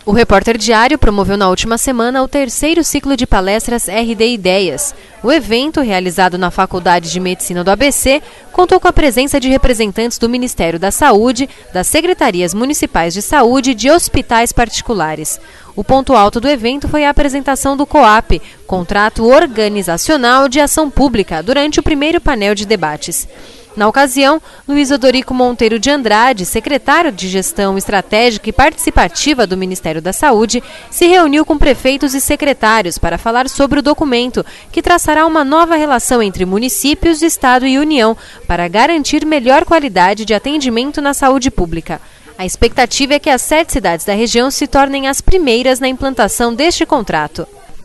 O Repórter Diário promoveu na última semana o terceiro ciclo de palestras Ideias. O evento, realizado na Faculdade de Medicina do ABC, contou com a presença de representantes do Ministério da Saúde, das Secretarias Municipais de Saúde e de hospitais particulares. O ponto alto do evento foi a apresentação do COAP, Contrato Organizacional de Ação Pública, durante o primeiro painel de debates. Na ocasião, Luiz Odorico Monteiro de Andrade, secretário de Gestão Estratégica e Participativa do Ministério da Saúde, se reuniu com prefeitos e secretários para falar sobre o documento, que traçará uma nova relação entre municípios, Estado e União, para garantir melhor qualidade de atendimento na saúde pública. A expectativa é que as 7 cidades da região se tornem as primeiras na implantação deste contrato.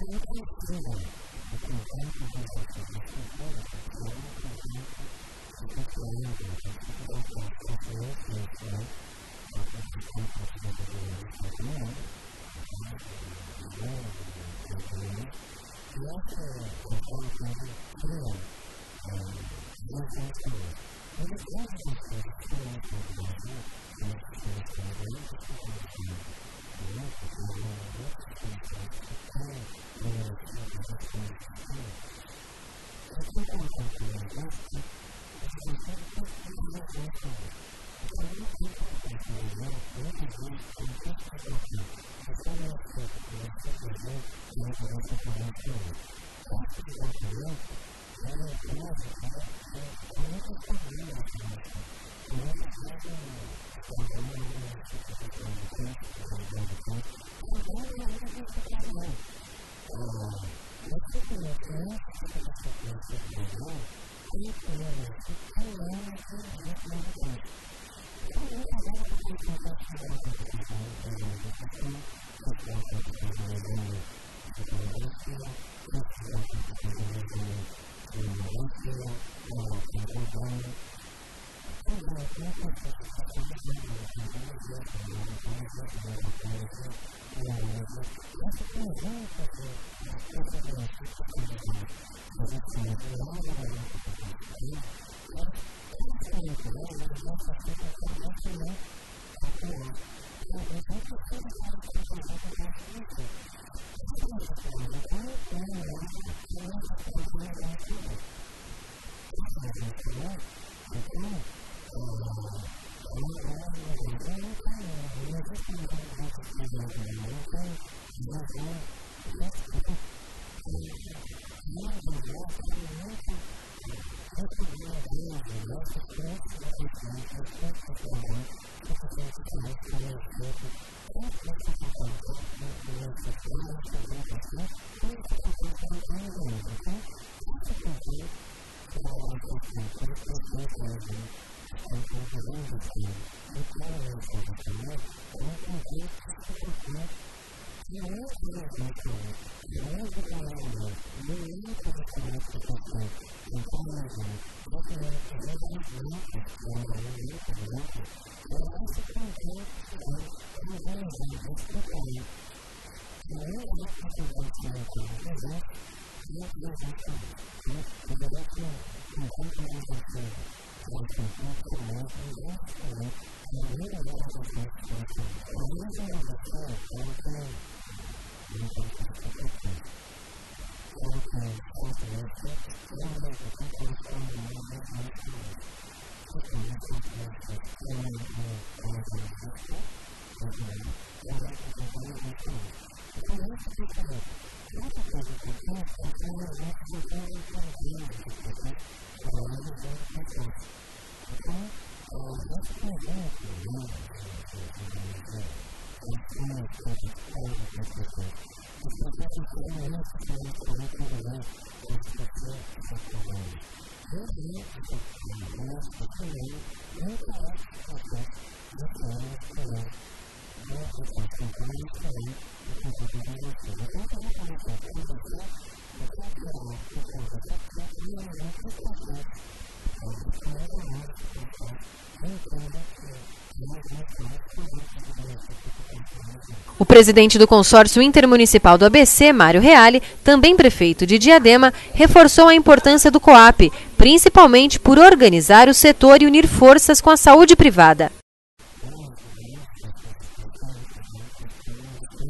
O presidente do Consórcio Intermunicipal do ABC, Mário Reale, também prefeito de Diadema, reforçou a importância do COAP, principalmente por organizar o setor e unir forças com a saúde privada.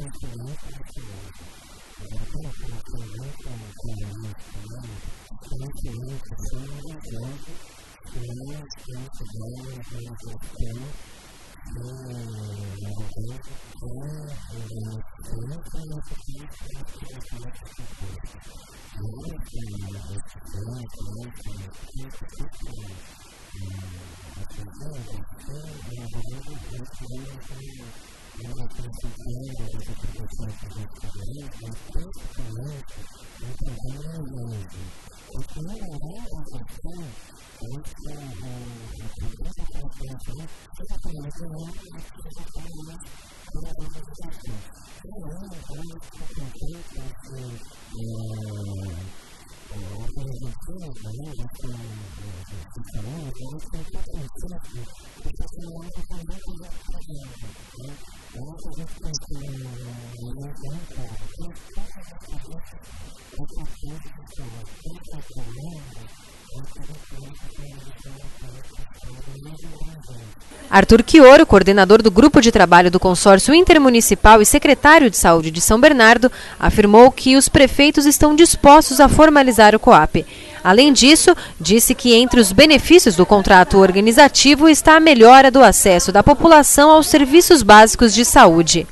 Arthur Chioro, coordenador do Grupo de Trabalho do Consórcio Intermunicipal e secretário de Saúde de São Bernardo, afirmou que os prefeitos estão dispostos a formalizar o COAP. Além disso, disse que entre os benefícios do contrato organizativo está a melhora do acesso da população aos serviços básicos de saúde.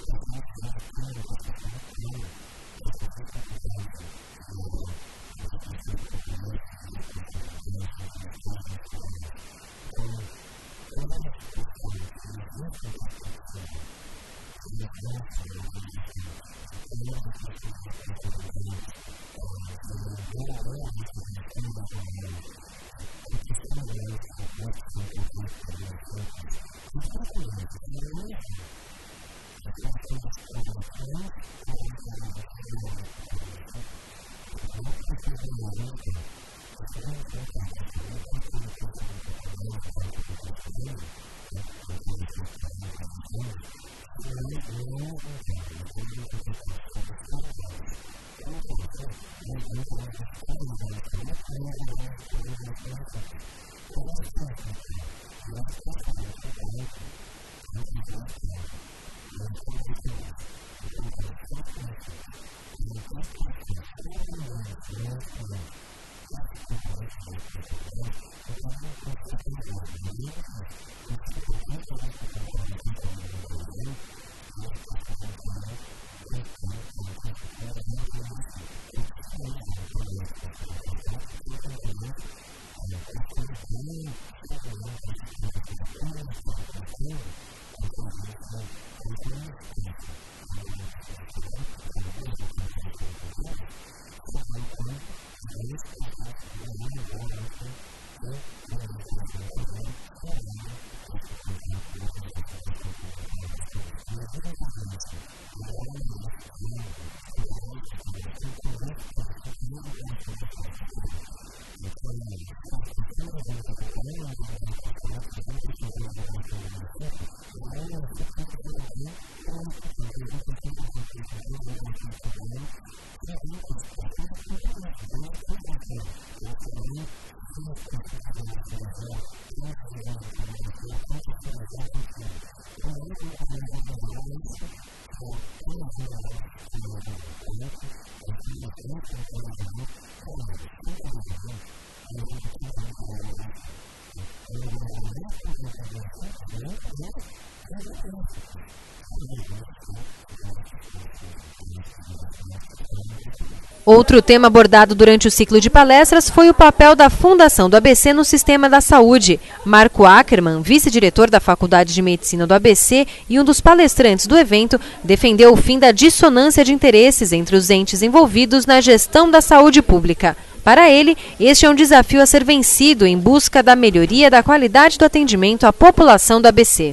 Outro tema abordado durante o ciclo de palestras foi o papel da Fundação do ABC no sistema da saúde. Marco Ackermann, vice-diretor da Faculdade de Medicina do ABC e um dos palestrantes do evento, defendeu o fim da dissonância de interesses entre os entes envolvidos na gestão da saúde pública. Para ele, este é um desafio a ser vencido em busca da melhoria da qualidade do atendimento à população do ABC.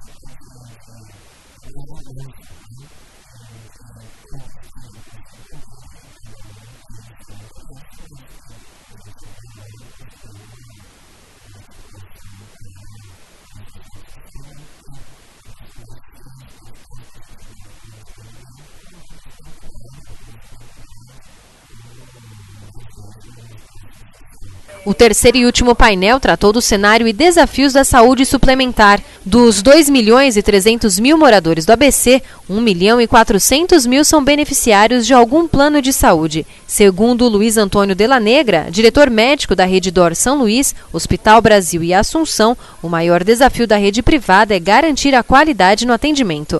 O terceiro e último painel tratou do cenário e desafios da saúde suplementar. Dos 2.300.000 moradores do ABC, 1.400.000 são beneficiários de algum plano de saúde. Segundo Luiz Antônio Della Negra, diretor médico da Rede DOR São Luís, Hospital Brasil e Assunção, o maior desafio da rede privada é garantir a qualidade no atendimento.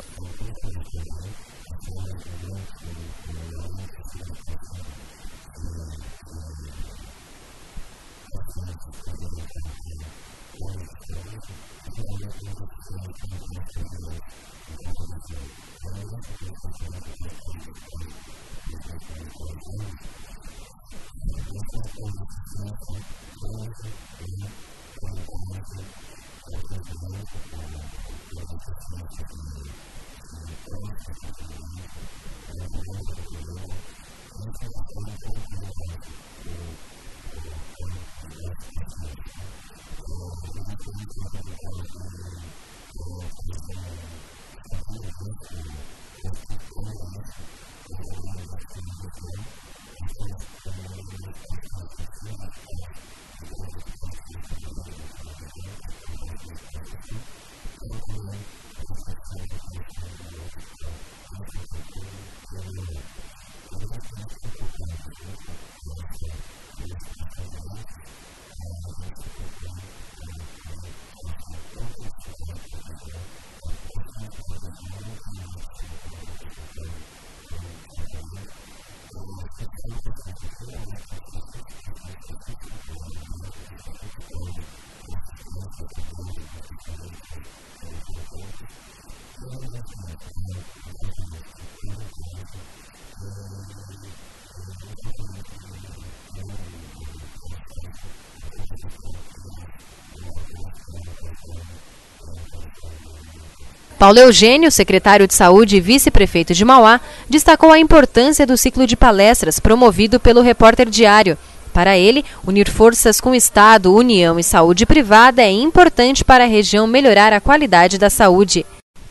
Paulo Eugênio, secretário de Saúde e vice-prefeito de Mauá, destacou a importância do ciclo de palestras promovido pelo Repórter Diário. Para ele, unir forças com Estado, União e saúde privada é importante para a região melhorar a qualidade da saúde.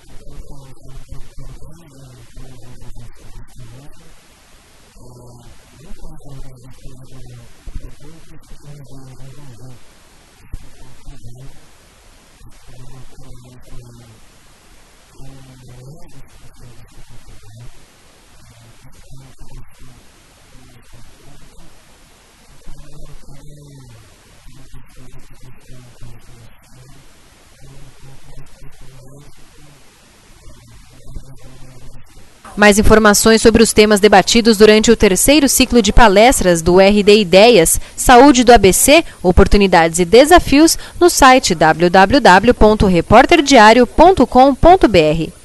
Mais informações sobre os temas debatidos durante o terceiro ciclo de palestras do Ideias, Saúde do ABC, Oportunidades e Desafios, no site www.reporterdiario.com.br.